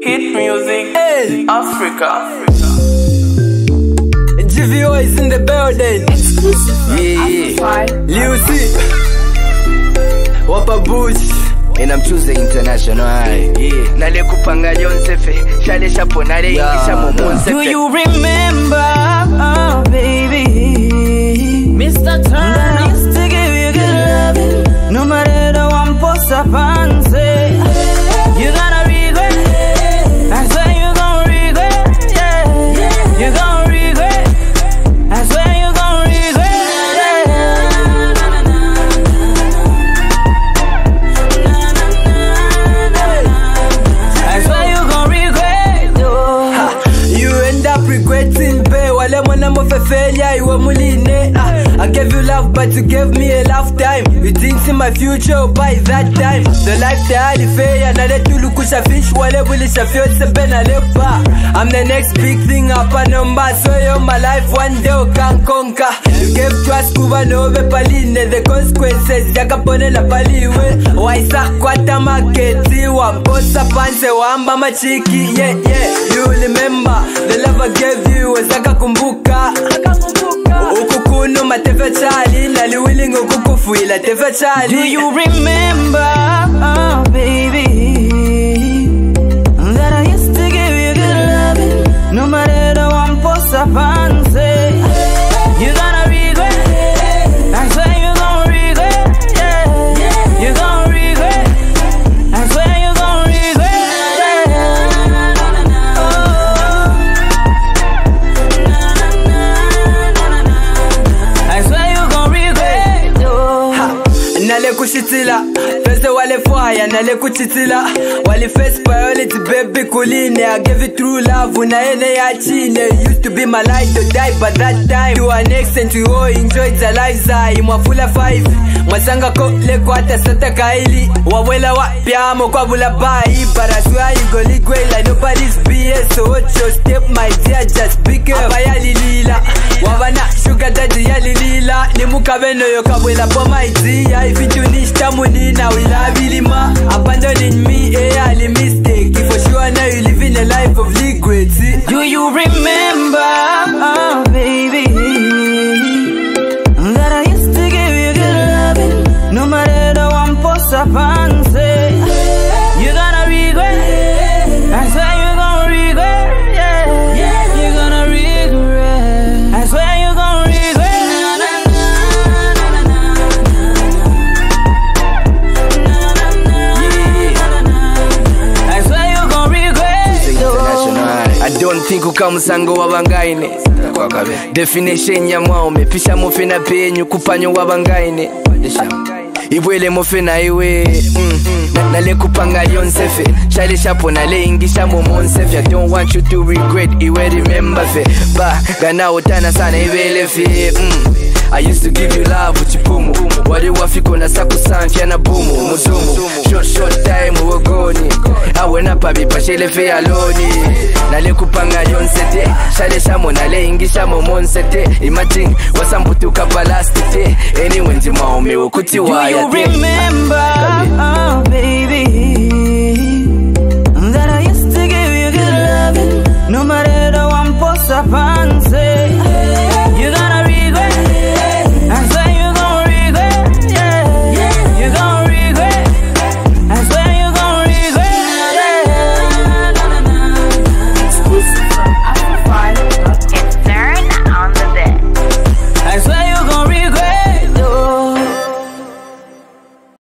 Hit music, hey. Africa. BuchiBoy is in the building. Exclusive. Yeah. Lucy. Wapa Bush. And I'm Chuzhe International. Yeah. Nale kupanga yonsefe. Shale shapo nale ingisha momonsefe. Do you remember, oh baby, Mr. Turner, I used to give you good loving. No matter the one post up and say, you gonna regret. I swear you gonna regret. Yeah, you gonna regret. I swear you gonna regret. I swear you gonna regret. You end up regretting, babe. Wale mwana mofefelia iwe muline. I gave you love, but you gave me a lifetime. You didn't see my future by that time. The lifestyle is fair, na let you look fish. Wale bulisha fio sembe na lepa. I'm the next big thing up a number. So you my life one day you can conquer. You gave trust kuba no be paline. The consequences yakapone la paliwe. Waisa kwata maketi wamposa panse wamba machiki. Yeah, yeah, you remember the love I gave you was akakumbuka. Ukukuno matefe chali nali willing ukukufuila tefe chali. Do you remember, oh baby, that I used to give you good loving? No matter the one post up and say, you gonna regret. I swear you gonna regret. Yeah, you gonna regret. I swear you gonna regret. Nale kushitila, first wale fire, nale kuchitila. Wale first priority, baby kuline. I gave you true love, unaene ya chine. Used to be my life to die, but that time you are next and you all enjoyed the life zai. Mwafula 5, mwasanga kotle kwa hata sata kaili. Wawela wa piamo kwa bula bai. But I swear you go ligwe like nobody's BS. So watch your step, my dear, just be careful. Abaya lilila, wabana sugar daddy ya lilila. Nimukabeno yokabwela po my dear. If you need stamina, we love Ilima. Abandoning me, I mistake. For sure now you living a life of regret. Do you remember, oh baby, that I used to give you good loving? No matter the one post up and say, you gonna regret. I swear you gonna regret. Yeah, you gonna regret. I swear you gonna regret. I don't think ukamusango wabangaine. Definition ya mwaume pisha mofe na penyu kupanyo wabangaine. Ibwele mofe na iwe nale kupanga yonsefe. Shale shapo nale ingisha momonsefe. I don't want you to regret iwe remember fe. Ba gana utana sana ibele fe. I used to give you love uchipumu. Wale wafiko na saku sanfia na bumu mudumu. Short time uogoni. Awena pabi pashele fe aloni. Nale kupanga yonsete. Shale shamo nale ingisha momonsete. Imagine wasambutu kapalastite. Anyway nji maume ukuti waya. Do you remember, oh baby,